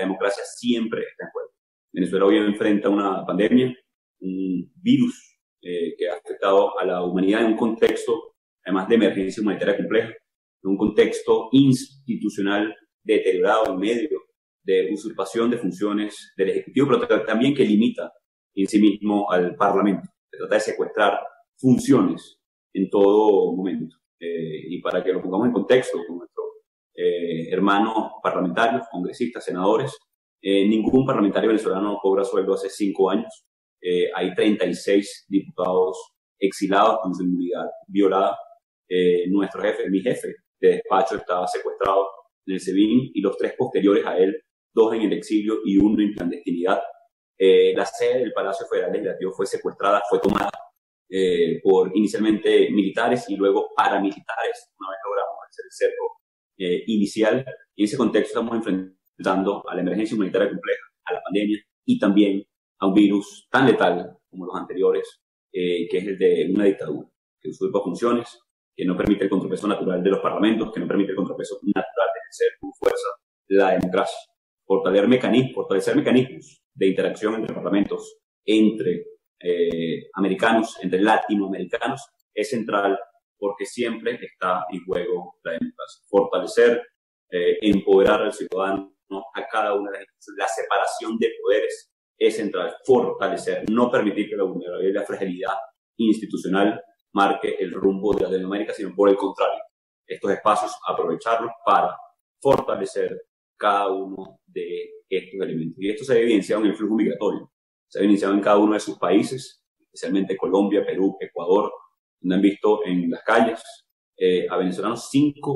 la democracia siempre está en juego. Venezuela hoy enfrenta una pandemia, un virus que ha afectado a la humanidad en un contexto, además de emergencia humanitaria compleja, en un contexto institucional deteriorado en medio de usurpación de funciones del Ejecutivo, pero también que limita en sí mismo al Parlamento. Se trata de secuestrar funciones en todo momento. Y para que lo pongamos en contexto con nuestros hermanos parlamentarios, congresistas, senadores, ningún parlamentario venezolano cobra sueldo hace 5 años. Hay 36 diputados exilados con su inmunidad violada. Nuestro jefe, mi jefe de despacho, estaba secuestrado en el SEBIN y los 3 posteriores a él, 2 en el exilio y 1 en clandestinidad. La sede del Palacio Federal Legislativo fue secuestrada, fue tomada por inicialmente militares y luego paramilitares, una vez logramos hacer el cerco inicial. Y en ese contexto estamos enfrentando a la emergencia humanitaria compleja, a la pandemia y también a un virus tan letal como los anteriores, que es el de una dictadura, que usurpa funciones, que no permite el contrapeso natural de los parlamentos, que no permite el contrapeso natural de ejercer con fuerza la democracia. Fortalecer mecanismos de interacción entre parlamentos, entre americanos, entre latinoamericanos, es central porque siempre está en juego la democracia. Fortalecer, empoderar al ciudadano, ¿no?, a cada una de las instituciones. La separación de poderes es central. Fortalecer, no permitir que la vulnerabilidad y la fragilidad institucional marque el rumbo de Latinoamérica, sino por el contrario, estos espacios aprovecharlos para fortalecer cada uno de estos elementos. Y esto se ha evidenciado en el flujo migratorio, se ha evidenciado en cada uno de sus países, especialmente Colombia, Perú, Ecuador, donde han visto en las calles a venezolanos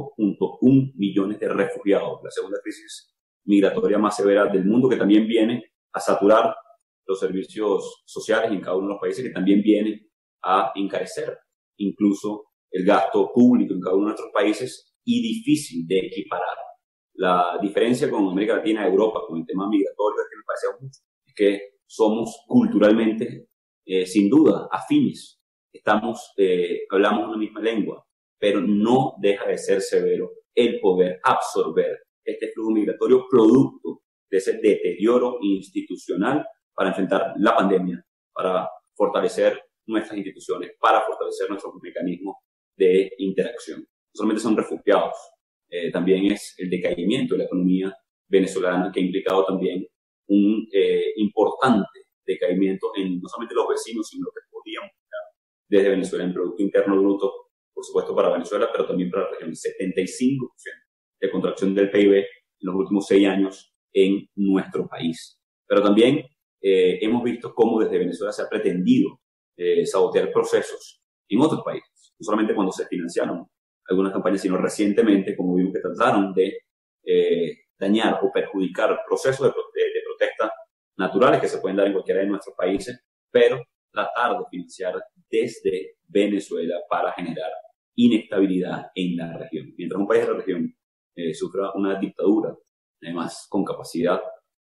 5.1 millones de refugiados, la segunda crisis migratoria más severa del mundo, que también viene a saturar los servicios sociales en cada uno de los países, que también viene a encarecer incluso el gasto público en cada uno de nuestros países, y difícil de equiparar. La diferencia con América Latina y Europa con el tema migratorio es que me parece mucho, es que somos culturalmente, sin duda, afines. Hablamos una misma lengua, pero no deja de ser severo el poder absorber este flujo migratorio producto de ese deterioro institucional para enfrentar la pandemia, para fortalecer nuestras instituciones, para fortalecer nuestros mecanismos de interacción. No solamente son refugiados, también es el decaimiento de la economía venezolana, que ha implicado también un importante decaimiento en no solamente los vecinos, sino lo que podíamos buscar desde Venezuela en Producto Interno Bruto, por supuesto para Venezuela, pero también para la región. 75% de contracción del PIB en los últimos 6 años en nuestro país. Pero también hemos visto cómo desde Venezuela se ha pretendido sabotear procesos en otros países, no solamente cuando se financiaron algunas campañas, sino recientemente, como vimos, que trataron de dañar o perjudicar procesos de protesta naturales que se pueden dar en cualquiera de nuestros países, pero tratar de financiar desde Venezuela para generar inestabilidad en la región. Mientras un país de la región sufra una dictadura, además con capacidad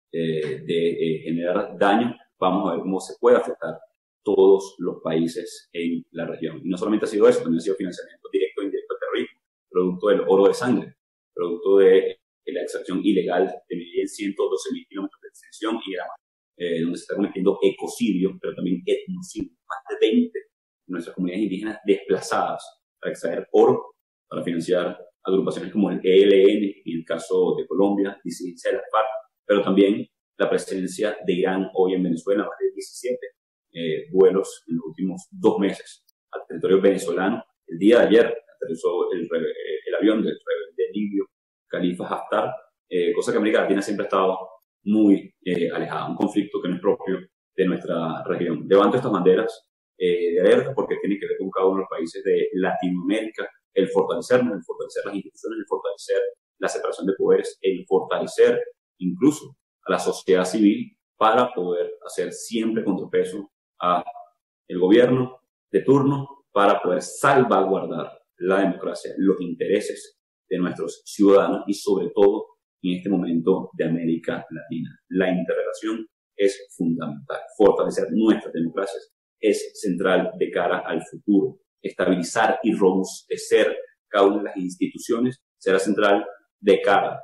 de generar daño, vamos a ver cómo se puede afectar todos los países en la región. Y no solamente ha sido eso, también ha sido financiamiento directo e indirecto al terrorismo, producto del oro de sangre, producto de la extracción ilegal de 112.000 kilómetros de extensión y grama, donde se está cometiendo ecocidio, pero también etnocidio. Más de 20 de nuestras comunidades indígenas desplazadas para extraer oro, para financiar agrupaciones como el ELN, en el caso de Colombia, disidencia de las FARC, pero también la presencia de Irán hoy en Venezuela, más de 17 vuelos en los últimos 2 meses al territorio venezolano. El día de ayer aterrizó el avión del rebelde libio Khalifa Haftar, cosa que América Latina siempre ha estado muy alejada, un conflicto que no es propio de nuestra región. Levanto estas banderas de alerta porque tienen que ver con cada uno de los países de Latinoamérica, el fortalecernos, el fortalecer las instituciones, el fortalecer la separación de poderes, el fortalecer incluso a la sociedad civil para poder hacer siempre contrapeso a el gobierno de turno, para poder salvaguardar la democracia, los intereses de nuestros ciudadanos y sobre todo en este momento de América Latina. La interrelación es fundamental. Fortalecer nuestras democracias es central de cara al futuro. Estabilizar y robustecer cada una de las instituciones será central de cara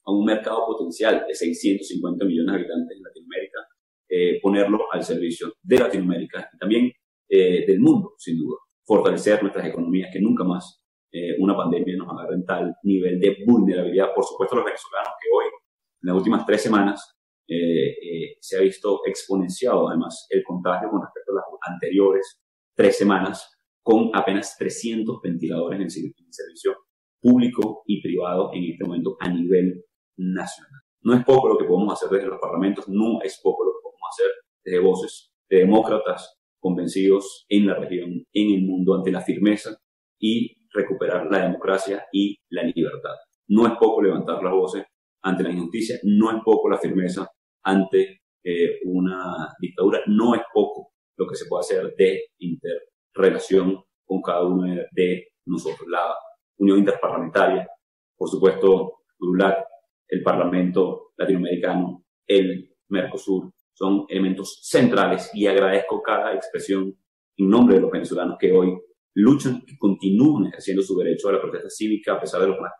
a un mercado potencial de 650 millones de habitantes en Latinoamérica, ponerlo al servicio de Latinoamérica y también del mundo, sin duda. Fortalecer nuestras economías, que nunca más una pandemia nos agarre en tal nivel de vulnerabilidad. Por supuesto, los venezolanos que hoy, en las últimas 3 semanas, se ha visto exponenciado además el contagio con respecto a las anteriores 3 semanas, con apenas 300 ventiladores en el servicio público y privado en este momento a nivel nacional. No es poco lo que podemos hacer desde los parlamentos, no es poco lo que podemos hacer desde voces de demócratas convencidos en la región, en el mundo, ante la firmeza y recuperar la democracia y la libertad. No es poco levantar las voces ante la injusticia, no es poco la firmeza ante una dictadura, no es poco lo que se puede hacer de interrelación con cada uno de nosotros. La Unión Interparlamentaria, por supuesto, LULAC, el Parlamento Latinoamericano, el Mercosur, son elementos centrales y agradezco cada expresión en nombre de los venezolanos que hoy luchan, que continúan ejerciendo su derecho a la protesta cívica a pesar de los más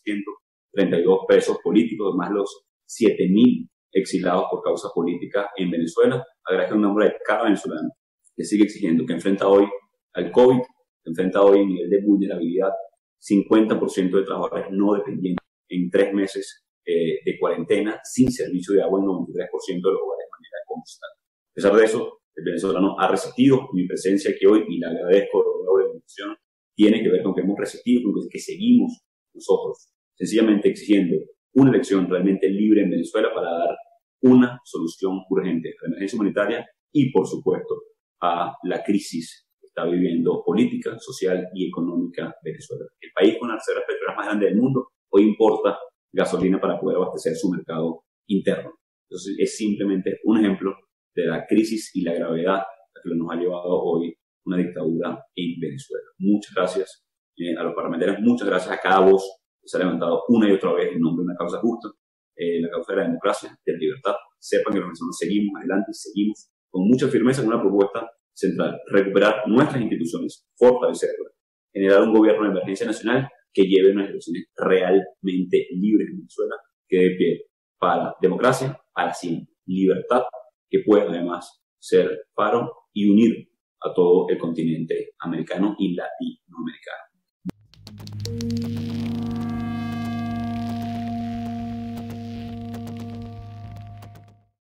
432 presos políticos, más los 7.000 exilados por causa política en Venezuela. Agradezco en nombre de cada venezolano que sigue exigiendo, que enfrenta hoy al COVID, que enfrenta hoy el nivel de vulnerabilidad, 50% de trabajadores no dependientes en 3 meses de cuarentena, sin servicio de agua en 93% de los hogares de manera constante. A pesar de eso, el venezolano ha resistido. Mi presencia aquí hoy, y le agradezco de la invitación, tiene que ver con que hemos resistido, con que seguimos nosotros sencillamente exigiendo una elección realmente libre en Venezuela para dar una solución urgente a la emergencia humanitaria y, por supuesto, a la crisis que está viviendo política, social y económica Venezuela. El país con las reservas petroleras más grandes del mundo hoy importa gasolina para poder abastecer su mercado interno. Entonces, es simplemente un ejemplo de la crisis y la gravedad a que nos ha llevado hoy una dictadura en Venezuela. Muchas gracias a los parlamentarios, muchas gracias a cada voz que se ha levantado una y otra vez en nombre de una causa justa, la causa de la democracia, de la libertad. Sepan que los venezolanos seguimos adelante y seguimos con mucha firmeza con una propuesta central: recuperar nuestras instituciones, fortalecerlas, generar un gobierno de emergencia nacional que lleve unas elecciones realmente libres en Venezuela, que dé pie para democracia, para siempre, libertad, que pueda además ser faro y unir a todo el continente americano y latinoamericano.